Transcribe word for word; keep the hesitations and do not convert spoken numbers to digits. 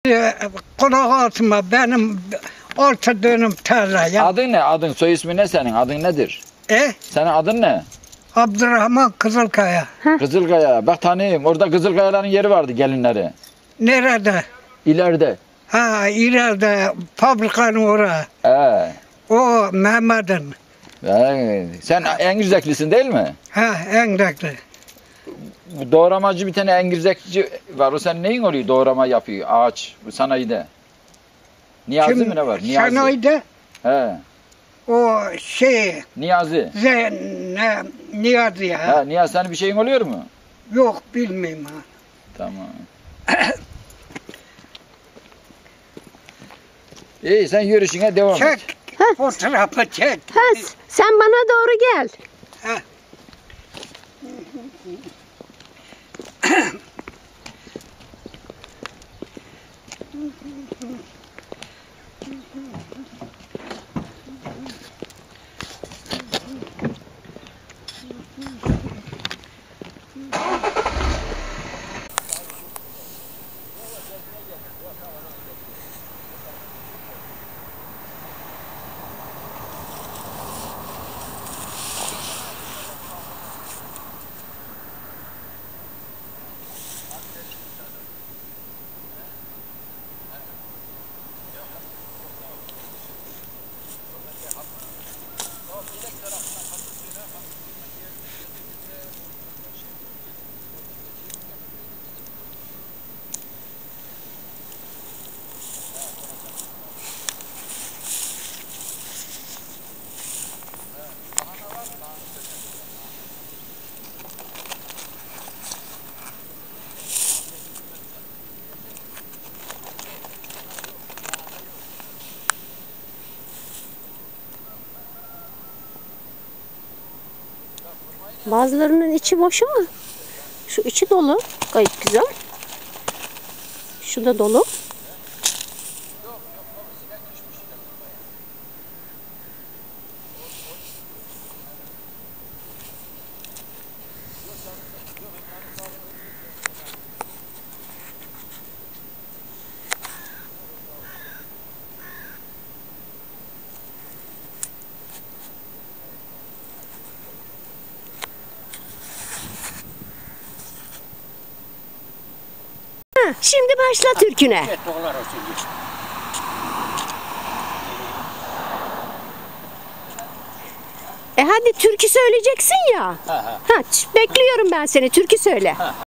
Şimdi kulak altıma benim altı dönüm tarlaya. Adın ne? Adın, soy ismi ne senin? Adın nedir? E? Senin adın ne? Abdurrahman Kızılkaya. Kızılkaya. Bak tanıyayım. Orada Kızılkayaların yeri vardı, gelinleri. Nerede? İleride. Ha ileride fabrikanın oraya. Ee. O Mehmet'in. Ee, sen Engirzeklisin değil mi? Ha Engrekli. Bu doğramacı bir tane Engirzekçi var. O sen neyin oluyor? Doğrama yapıyor. Ağaç. Bu sanayide. Niyazi mi ne var? Niyazi. Sanayide He. o şey Niyazi. ze, ne, Niyazi ya. Ha, Niyazi senin bir şeyin oluyor mu? Yok bilmiyorum ha. Tamam. İyi sen yürüyüşüne devam Çek. et. Fotoğrafı çek. Ha, sen bana doğru gel. Ha. Bazılarının içi boş ama şu içi dolu. Gayet güzel. Şu da dolu. Şimdi başla türküne. E hadi türkü söyleyeceksin ya. Ha, bekliyorum ben seni, türkü söyle.